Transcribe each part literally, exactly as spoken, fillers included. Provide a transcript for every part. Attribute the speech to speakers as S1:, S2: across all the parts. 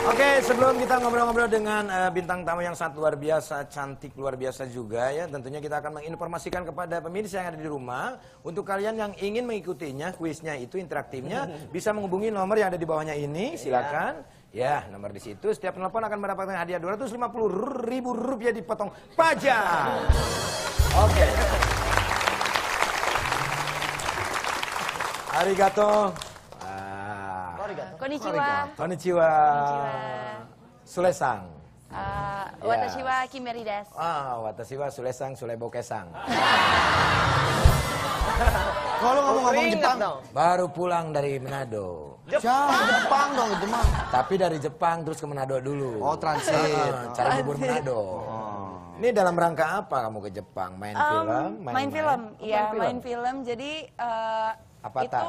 S1: Oke, sebelum kita ngobrol-ngobrol dengan uh, bintang tamu yang sangat luar biasa, cantik luar biasa juga ya, tentunya kita akan menginformasikan kepada pemirsa yang ada di rumah, untuk kalian yang ingin mengikutinya, kuisnya itu interaktifnya, bisa menghubungi nomor yang ada di bawahnya ini, silakan. Ya, nomor di situ. Setiap telepon akan mendapatkan hadiah dua ratus lima puluh ribu rupiah dipotong pajak. Oke. Arigato.
S2: Konnichiwa.
S1: Konnichiwa. Sulesang.
S2: Uh, watashi wa Kimberly desu.
S1: Ah, watashi wa Sulesang, Sulebokesang.
S3: Kalau ngomong-ngomong Jepang,
S1: baru pulang dari Manado.
S3: Jepang, Jepang dong itu mah.
S1: Tapi dari Jepang terus ke Manado dulu.
S3: Oh, transit.
S1: Ah, cari bubur Manado.
S3: Oh.
S1: Ini dalam rangka apa kamu ke Jepang? Main
S2: Um,
S1: film?
S2: Main film, iya main film. Jadi uh, itu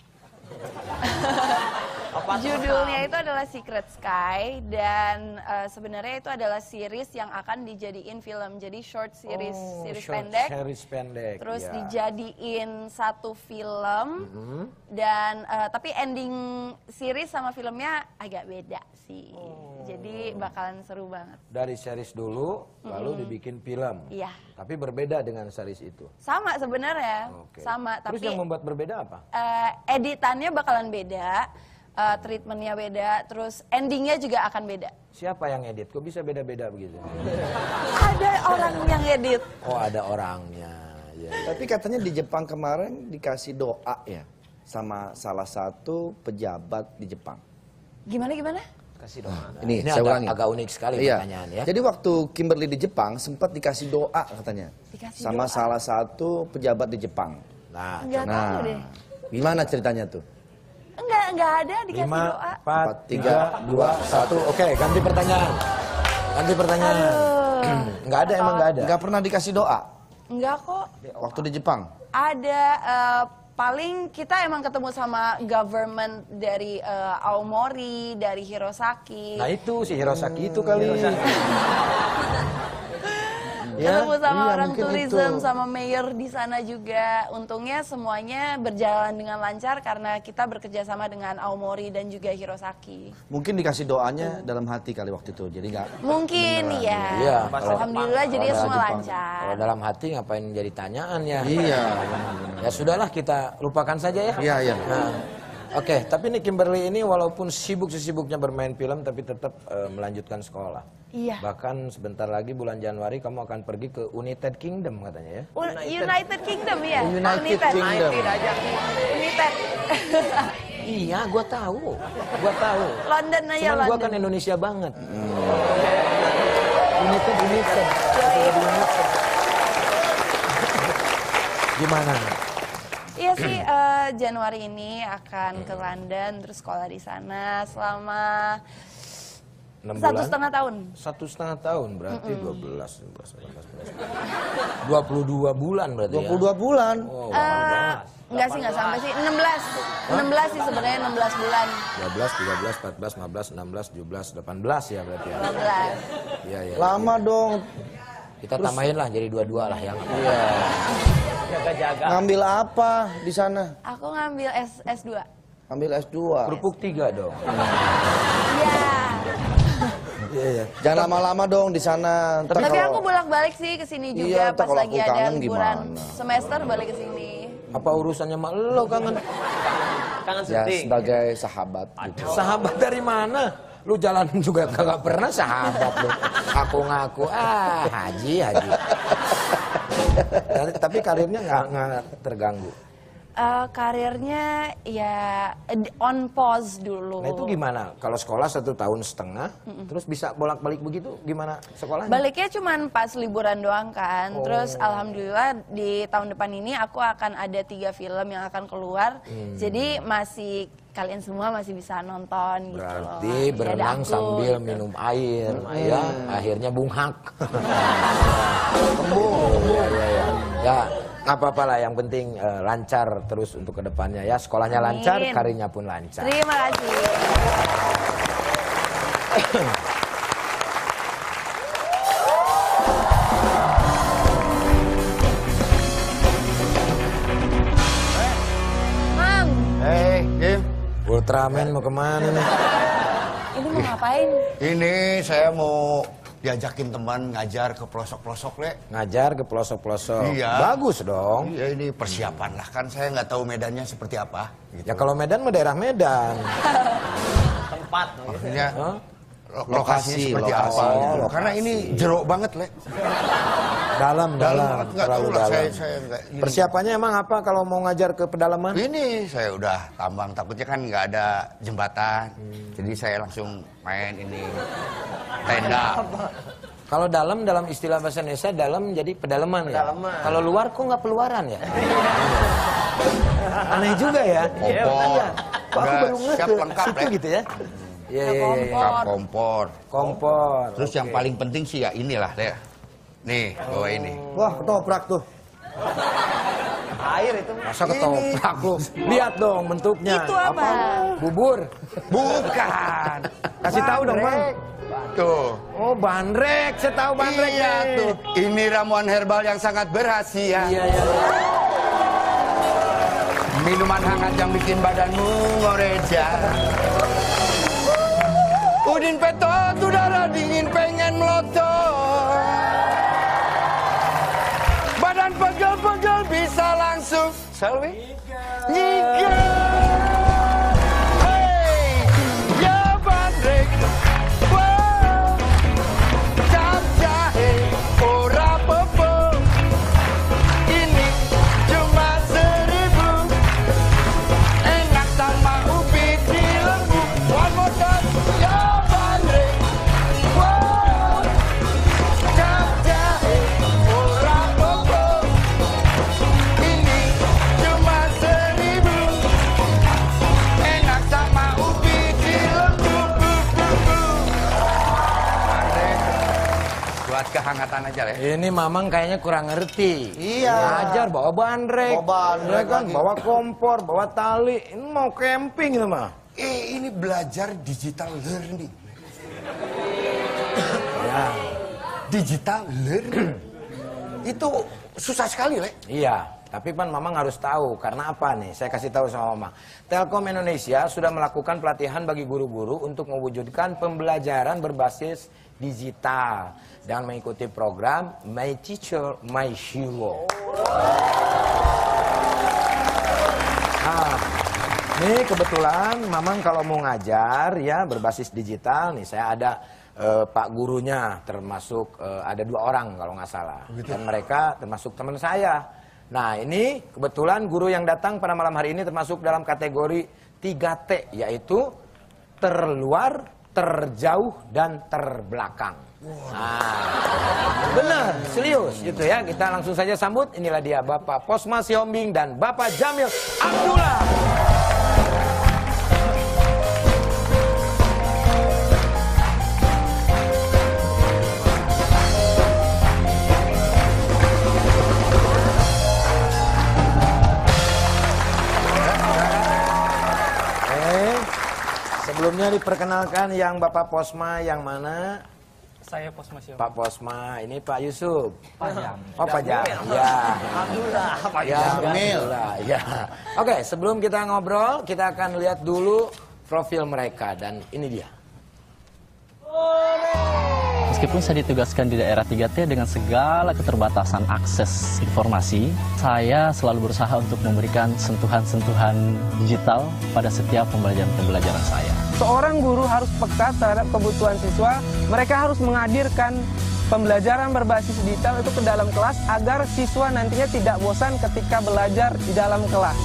S2: judulnya itu adalah Secret Sky dan uh, sebenarnya itu adalah series yang akan dijadiin film. Jadi short series,
S1: oh,
S2: series
S1: short
S2: pendek.
S1: Series pendek.
S2: Terus
S1: ya.
S2: dijadiin satu film
S1: mm-hmm.
S2: dan uh, tapi ending series sama filmnya agak beda sih. Oh. Jadi bakalan seru banget.
S1: Dari series dulu mm-hmm. lalu dibikin film.
S2: Iya.
S1: Tapi berbeda dengan series itu.
S2: Sama sebenarnya.
S1: Okay.
S2: Sama.
S1: Terus
S2: tapi
S1: yang membuat berbeda apa?
S2: Uh, editannya bakalan beda. Uh, treatmentnya beda, terus endingnya juga akan beda.
S1: Siapa yang edit? Kok bisa beda-beda begitu?
S2: Ada orang yang edit.
S1: Oh, ada orangnya. Ya.
S3: Tapi katanya di Jepang kemarin dikasih doa ya sama salah satu pejabat di Jepang.
S2: Gimana gimana?
S1: Kasih doa. Nah,
S3: ini,
S1: ini
S3: saya
S1: agak,
S3: ulangi.
S1: agak unik sekali
S3: iya.
S1: pertanyaan ya.
S3: Jadi waktu Kimberly di Jepang sempat dikasih doa katanya.
S2: Dikasih
S3: sama
S2: doa.
S3: salah satu pejabat di Jepang.
S1: Nah,
S2: Nggak
S3: nah
S2: tahu deh.
S3: Gimana ceritanya tuh?
S2: Enggak, enggak ada dikasih
S1: lima,
S2: doa.
S1: empat, tiga, dua, satu. Oke, ganti pertanyaan. Ganti pertanyaan. Enggak ada, emang enggak ada.
S3: Enggak pernah dikasih doa?
S2: Enggak kok.
S3: Waktu di Jepang?
S2: Ada, uh, paling kita emang ketemu sama government dari uh, Aomori, dari Hirosaki.
S1: Nah itu si Hirosaki itu kali.
S2: Ya, ketemu sama
S1: iya,
S2: orang tourism,
S1: itu.
S2: sama mayor di sana juga. Untungnya semuanya berjalan dengan lancar karena kita bekerja sama dengan Aomori dan juga Hirosaki.
S3: Mungkin dikasih doanya dalam hati kali waktu itu, jadi nggak.
S2: Mungkin iya.
S1: Iya.
S2: Alhamdulillah jadinya semua
S3: Jepang.
S2: lancar.
S1: Kalau dalam hati ngapain jadi tanyaan ya?
S3: Iya.
S1: Ya sudahlah kita lupakan saja ya.
S3: Iya iya.
S1: Nah, Oke, okay, tapi nih Kimberly ini walaupun sibuk sesibuknya bermain film tapi tetap uh, melanjutkan sekolah.
S2: Iya.
S1: Bahkan sebentar lagi bulan Januari kamu akan pergi ke United Kingdom katanya ya.
S2: United, United Kingdom ya.
S3: United,
S2: United
S3: Kingdom.
S2: United.
S1: Iya, gua tahu. Gua tahu.
S2: London aja
S1: Cuman
S2: London.
S1: gua kan Indonesia banget. Hmm. United, United. United. Gimana?
S2: Iya sih, uh, Januari ini akan ke London terus sekolah di sana selama
S1: enam
S2: satu
S1: bulan?
S2: setengah tahun.
S1: Satu setengah tahun berarti mm -mm. dua belas, dua puluh dua bulan berarti
S3: dua puluh dua
S1: ya?
S3: bulan.
S1: Oh,
S2: Uh, enggak sih, enggak sampai sih. enam belas. enam belas sih sebenarnya, enam belas bulan.
S1: dua belas, tiga belas, empat belas, lima belas, enam belas, tujuh belas, delapan belas ya berarti ya?
S2: dua belas.
S1: Iya, iya.
S3: Lama
S1: ya.
S3: dong.
S1: Kita Terus, tambahin lah jadi dua-dua lah yang.
S3: Iya.
S1: Jaga-jaga.
S3: Ngambil apa di sana?
S2: Aku ngambil S S2.
S3: Ambil S dua.
S1: Kerupuk tiga dong.
S2: Iya.
S1: Iya, iya.
S3: Jangan lama-lama dong di sana.
S2: Tapi, Tapi aku bolak-balik sih ke sini juga
S3: iya,
S2: pas
S3: kalau
S2: lagi
S3: aku
S2: ada
S3: kangen
S2: liburan
S3: gimana?
S2: semester balik ke sini.
S1: Apa urusannya sama lo kangen?
S4: Kangen
S3: Ya
S4: syuting.
S3: sebagai sahabat gitu.
S1: Sahabat dari mana? Lu jalan juga kagak pernah sahabat lu. Aku ngaku ah haji haji. Tapi karirnya nggak nggak terganggu.
S2: Uh, karirnya ya on pause dulu.
S1: Nah itu gimana? Kalau sekolah satu tahun setengah, mm-mm. terus bisa bolak-balik begitu, gimana sekolahnya?
S2: Baliknya cuma pas liburan doang kan.
S1: Oh.
S2: Terus alhamdulillah di tahun depan ini aku akan ada tiga film yang akan keluar. Hmm. Jadi masih kalian semua masih bisa nonton gitu.
S1: Berarti
S2: loh.
S1: berenang
S2: aku,
S1: sambil
S2: gitu.
S1: minum air,
S3: hmm.
S1: ya akhirnya bunghak. Kembung. Ya, ya, ya. ya nggak apa-apa lah, yang penting uh, lancar terus untuk kedepannya ya. Sekolahnya
S2: Amin.
S1: lancar, karirnya pun lancar.
S2: Terima kasih.
S3: Hei, Kim.
S1: Ultraman mau kemana nih?
S2: Ini mau ngapain?
S4: Ini saya mau diajakin teman ngajar ke pelosok-pelosok, Le.
S1: Ngajar ke pelosok-pelosok.
S4: Iya.
S1: Bagus dong.
S4: Iya, ini persiapan lah. Kan saya nggak tahu medannya seperti apa. Gitu.
S1: Ya kalau Medan mah daerah Medan.
S5: Tempat.
S4: Maksudnya
S1: Hah?
S4: lo-
S3: Lokasi,
S4: lokasi seperti
S3: lokasi.
S4: apa.
S1: Oh,
S4: gitu.
S1: lokasi.
S4: Karena ini jeruk banget, Le.
S1: Dalam, dalam,
S4: banget, nggak
S1: terlalu
S4: tahu lah.
S1: dalam.
S4: Saya, saya nggak, ini.
S1: Persiapannya emang apa kalau mau ngajar ke pedalaman?
S4: Ini saya udah tambang, takutnya kan nggak ada jembatan.
S1: Hmm.
S4: Jadi saya langsung main ini tenda.
S1: Kalau dalam, dalam istilah bahasa Indonesia, dalam jadi pedalaman ya?
S5: Pedalaman.
S1: Kalau luar kok nggak peluaran ya? Aneh juga ya?
S4: Kompor.
S1: Kok aku
S4: Udah
S1: baru ngeh
S4: siap
S1: ke
S4: lengkap,
S1: situ
S4: Le.
S1: gitu ya? Iya, iya, iya. iya.
S4: Lengkap kompor.
S1: Kompor.
S4: Terus yang paling penting sih ya inilah, Le. Nih, bawa ini.
S3: Wah, ketoprak tuh.
S5: Air itu.
S1: Masa ketoprak lu? Lihat dong bentuknya.
S2: Itu apa?
S1: Bubur.
S4: Bukan.
S1: Kasih tahu dong, Bang.
S4: Tuh.
S1: Oh, bandrek. Saya tahu bandrek
S4: Iya
S1: nih.
S4: tuh. Ini ramuan herbal yang sangat berhasil.
S1: Iya, iya.
S4: Minuman hangat yang bikin badanmu ngoreja. Udin petot, udara dingin pengen melotot. Badan pegel-pegel bisa langsung selfie. Nyiga. Hey, ya bandrek. Wow. Cap jahe, ora popo. Ini cuma seribu. Enak sama ubi di lembu. One more time, ya bandrek. Wow. Cap jahe, ora popo. Ini cuma seribu. Enak sama ubi di lembu. Bandrek. Buat kehangatan aja, Le.
S1: Ini Mamang kayaknya kurang ngerti.
S3: Iya.
S1: Ngajar bawa bandrek.
S3: Bawa bandrek
S1: Ya kan,
S3: lagi.
S1: bawa kompor, bawa tali. Ini mau camping itu mah.
S4: Eh, ini belajar digital learning.
S1: Ya.
S4: Digital learning. Itu susah sekali, Le.
S1: Iya, tapi Pan Mamang harus tahu karena apa nih? Saya kasih tahu sama Mamang. Telkom Indonesia sudah melakukan pelatihan bagi guru-guru untuk mewujudkan pembelajaran berbasis digital dan mengikuti program My Teacher My Hero. Nah, ini kebetulan Mamang kalau mau ngajar ya berbasis digital nih saya ada eh, Pak gurunya termasuk eh, ada dua orang kalau nggak salah dan mereka termasuk teman saya. Nah ini kebetulan guru yang datang pada malam hari ini termasuk dalam kategori tiga T yaitu terluar, terjauh dan terbelakang. Nah, benar, serius gitu ya. Kita langsung saja sambut. Inilah dia Bapak Posma Siombing dan Bapak Jamil Abdullah. Eh, sebelumnya diperkenalkan yang Bapak Posma yang mana?
S5: Saya pos masih.
S1: Pak Posma, ini Pak Yusuf.
S5: Pak Jam.
S1: Oh, Pak Jamil. Ya.
S5: Alhamdulillah. Pak
S1: Ya, Alhamdulillah. Ya. Oke, sebelum kita ngobrol, kita akan lihat dulu profil mereka dan ini dia.
S6: Meskipun saya ditugaskan di daerah tiga T dengan segala keterbatasan akses informasi, saya selalu berusaha untuk memberikan sentuhan-sentuhan digital pada setiap pembelajaran-pembelajaran saya.
S7: Seorang guru harus peka terhadap kebutuhan siswa. Mereka harus menghadirkan pembelajaran berbasis digital itu ke dalam kelas agar siswa nantinya tidak bosan ketika belajar di dalam kelas.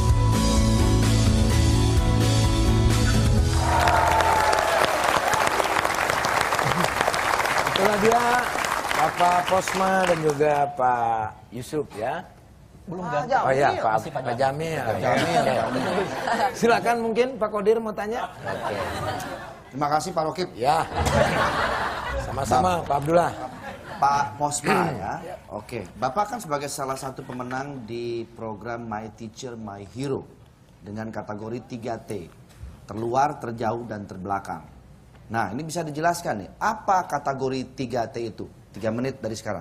S1: Itulah dia Bapak Posma dan juga Pak Yusuf ya.
S5: Belum
S1: Oh
S5: ganti.
S1: ya, Pak, Pak Jamil.
S3: Jamil.
S1: Oke. Silakan mungkin Pak Kodir mau tanya. Oke.
S3: Terima kasih Pak Rokib.
S1: Ya. Sama-sama Pak Abdullah.
S3: Pak Posma ya. Oke, Bapak kan sebagai salah satu pemenang di program My Teacher My Hero dengan kategori tiga T. Terluar, terjauh dan terbelakang. Nah, ini bisa dijelaskan nih, apa kategori tiga T itu? tiga menit dari sekarang.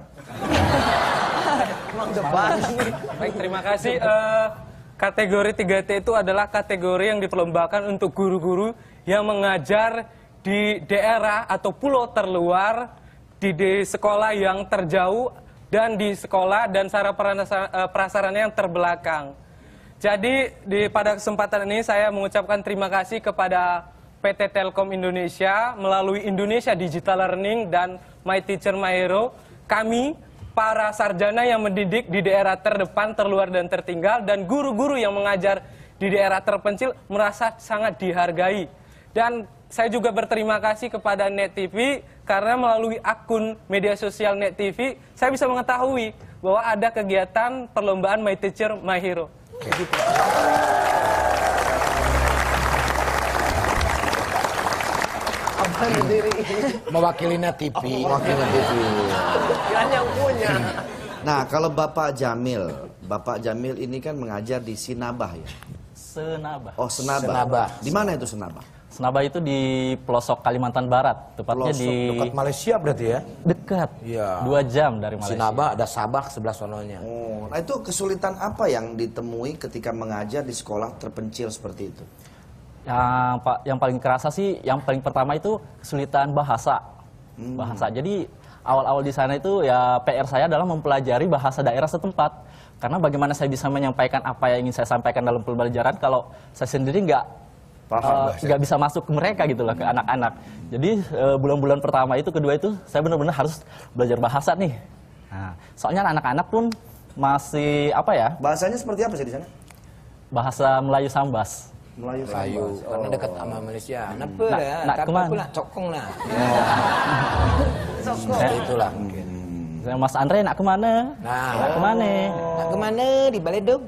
S5: Emang depan.
S7: Baik, terima kasih. Eh, kategori tiga T itu adalah kategori yang diperlombakan untuk guru-guru yang mengajar di daerah atau pulau terluar, di, di sekolah yang terjauh, dan di sekolah dan sarana prasarana yang terbelakang. Jadi di pada kesempatan ini saya mengucapkan terima kasih kepada P T Telkom Indonesia melalui Indonesia Digital Learning dan My Teacher My Hero. Kami para sarjana yang mendidik di daerah terdepan, terluar dan tertinggal, dan guru-guru yang mengajar di daerah terpencil merasa sangat dihargai. Dan saya juga berterima kasih kepada Net T V karena melalui akun media sosial Net T V saya bisa mengetahui bahwa ada kegiatan perlombaan My Teacher My Hero. Gitu.
S1: Mewakili Net T V.
S3: Mewakili Net T V.
S5: Kan yang punya.
S3: Nah, kalau Bapak Jamil, Bapak Jamil ini kan mengajar di Sinabah ya?
S6: Senabah.
S3: Oh, Senabah.
S1: Senabah.
S3: Di mana itu Senabah?
S6: Senabah itu di pelosok Kalimantan Barat, tepatnya
S3: Pelosok,
S6: di
S1: Dekat Malaysia berarti ya?
S6: dekat,
S1: Iya.
S6: dua jam dari Malaysia.
S1: Sinabah ada Sabah sebelah sononya.
S3: Oh, nah itu kesulitan apa yang ditemui ketika mengajar di sekolah terpencil seperti itu?
S6: Yang, pa- yang paling kerasa sih, yang paling pertama itu kesulitan bahasa.
S3: Hmm.
S6: Bahasa. Jadi awal-awal di sana itu ya P R saya adalah mempelajari bahasa daerah setempat. Karena bagaimana saya bisa menyampaikan apa yang ingin saya sampaikan dalam pembelajaran kalau saya sendiri nggak
S3: Paham,
S6: eh, nggak bisa masuk ke mereka gitu loh, ke anak-anak. Jadi eh, bulan-bulan pertama itu, kedua itu saya benar-benar harus belajar bahasa nih. Nah, soalnya anak-anak pun masih apa ya,
S3: Bahasanya seperti apa sih di sana?
S6: bahasa Melayu Sambas.
S3: Melayu.
S1: Melayu,
S3: Sambas.
S1: karena
S3: Oh.
S1: dekat sama Malaysia. Napa
S6: Nak-
S1: ya?
S6: nak
S1: Tapi
S6: kemana?
S1: pula cokong nah.
S6: Eh,
S1: Itulah mungkin.
S6: Mas Andre nak kemana?
S1: Nah,
S6: Nak kemana?
S1: nak kemana di Baledog?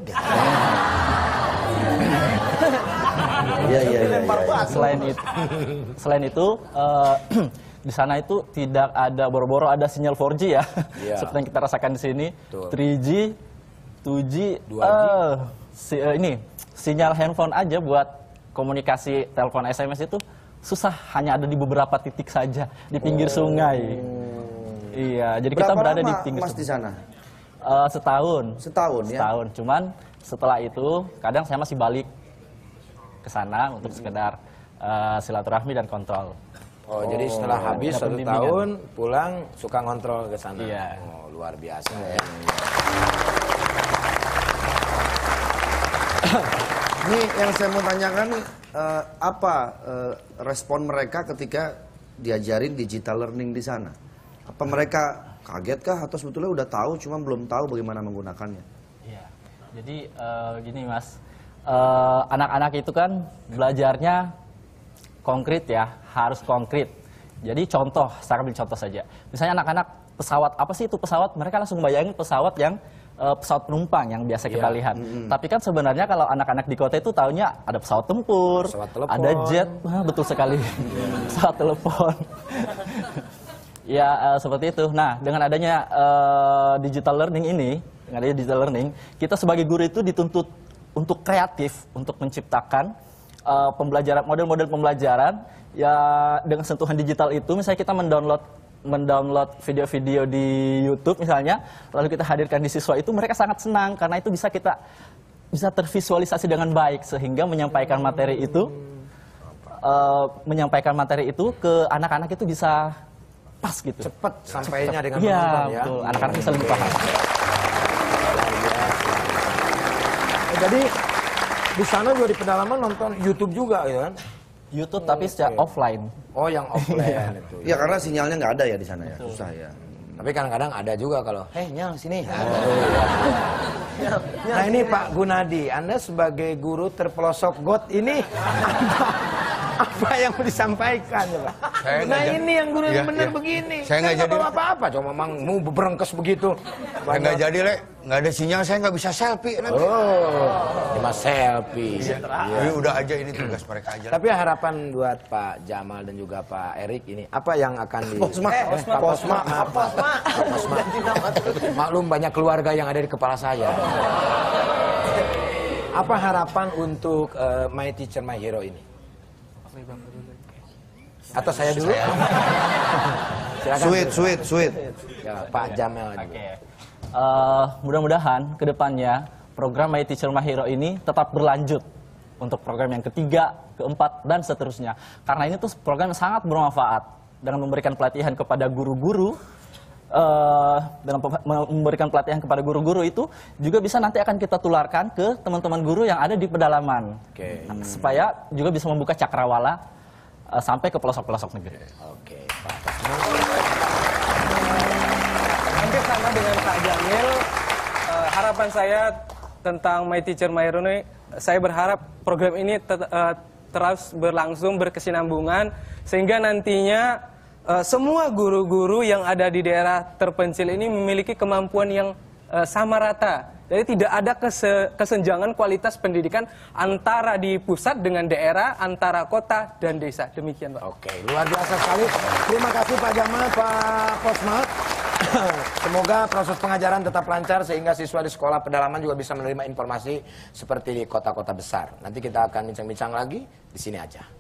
S3: Iya, iya, iya. iya.
S6: Selain itu, selain itu eh, di sana itu tidak ada boro-boro ada sinyal empat G ya,
S1: Iya.
S6: seperti yang kita rasakan di sini.
S1: Betul.
S6: tiga G, dua G,
S1: dua G.
S6: eh, si, eh, ini sinyal handphone aja buat komunikasi telepon S M S itu susah, hanya ada di beberapa titik saja di pinggir sungai. Iya, jadi kita
S3: Berapa
S6: berada di
S3: lama
S6: pinggir
S3: Mas di
S6: sungai.
S3: sana?
S6: Eh, setahun.
S3: Setahun ya?
S6: Setahun. Cuman setelah itu kadang saya masih balik ke sana untuk sekedar eh, silaturahmi dan kontrol.
S1: Oh, jadi setelah habis
S6: ada
S1: satu
S6: pembimbingan.
S1: tahun pulang suka ngontrol ke sana.
S6: Iya.
S1: Oh, luar biasa ya.
S3: Ini yang saya mau tanyakan nih, eh, apa eh, respon mereka ketika diajarin digital learning di sana? Apa mereka kaget kah atau sebetulnya udah tahu cuma belum tahu bagaimana menggunakannya?
S6: Iya. Jadi eh, gini Mas, Eh, anak-anak itu kan belajarnya konkret ya, harus konkret. Jadi contoh, saya ambil contoh saja. Misalnya anak-anak pesawat, apa sih itu pesawat? Mereka langsung bayangin pesawat yang eh, pesawat penumpang yang biasa kita
S1: Iya.
S6: lihat. Tapi kan sebenarnya kalau anak-anak di kota itu taunya ada pesawat tempur,
S1: Pesawat telepon.
S6: ada jet, ah, betul sekali, pesawat telepon. Ya eh, seperti itu. Nah dengan adanya eh, digital learning ini, dengan adanya digital learning, kita sebagai guru itu dituntut untuk kreatif, untuk menciptakan uh, pembelajaran, model-model pembelajaran ya dengan sentuhan digital itu. Misalnya kita mendownload mendownload video-video di YouTube misalnya, lalu kita hadirkan di siswa itu, mereka sangat senang karena itu bisa kita bisa tervisualisasi dengan baik sehingga menyampaikan materi itu uh, menyampaikan materi itu ke anak-anak itu bisa pas gitu.
S1: Cepat sampainya dengan
S6: Iya,
S1: penonton ya.
S6: betul. Anak-anak bisa lebih paham.
S1: Jadi di sana juga di pedalaman nonton YouTube juga gitu kan?
S6: YouTube tapi secara offline.
S1: Oh, yang offline itu.
S3: Ya karena sinyalnya nggak ada ya di sana ya, susah ya.
S1: Tapi kadang-kadang ada juga kalau, hei Nyal sini. Nah ini Pak Gunadi, Anda sebagai guru terpelosok got ini apa, apa yang mau disampaikan ya Pak?
S4: Saya
S1: Nah
S4: nggak
S1: ini yang guru yang
S4: Iya,
S1: benar
S4: iya.
S1: begini.
S4: Saya nggak jadi-
S1: bawa apa-apa, cuma memang mau berengkes begitu.
S4: Saya nggak jadi, Le. Nggak ada sinyal, saya nggak bisa selfie nanti.
S1: Oh, cuma selfie.
S4: Jadi udah aja ini tugas mereka aja.
S1: Tapi harapan buat Pak Jamal dan juga Pak Erik ini, apa yang akan di...
S3: Posma.
S1: Eh, Pak Posma. maaf, Pak Posma. Maklum banyak keluarga yang ada di kepala saya. Apa harapan untuk eh, My Teacher My Hero ini? Atau saya dulu? Silakan.
S3: Sweet, sweet, sweet.
S1: Ya, Pak Jamal.
S6: Oke. Eh, mudah-mudahan kedepannya program My Teacher My Hero ini tetap berlanjut untuk program yang ketiga, keempat, dan seterusnya. Karena ini tuh program yang sangat bermanfaat dengan memberikan pelatihan kepada guru-guru. Uh, dengan memberikan pelatihan kepada guru-guru itu juga bisa nanti akan kita tularkan ke teman-teman guru yang ada di pedalaman,
S1: okay.
S6: Nah, supaya juga bisa membuka cakrawala uh, sampai ke pelosok-pelosok negeri.
S1: Oke, okay.
S7: Hampir sama dengan Pak Jamil, uh, harapan saya tentang My Teacher My Hero ini, saya berharap program ini ter, uh, terus berlangsung, berkesinambungan, sehingga nantinya Uh, semua guru-guru yang ada di daerah terpencil ini memiliki kemampuan yang uh, sama rata. Jadi tidak ada kese kesenjangan kualitas pendidikan antara di pusat dengan daerah, antara kota dan desa. Demikian, Pak.
S1: Oke, luar biasa sekali. Terima kasih Pak Jamal, Pak Posmat. Semoga proses pengajaran tetap lancar sehingga siswa di sekolah pedalaman juga bisa menerima informasi seperti di kota-kota besar. Nanti kita akan bincang-bincang lagi di sini aja.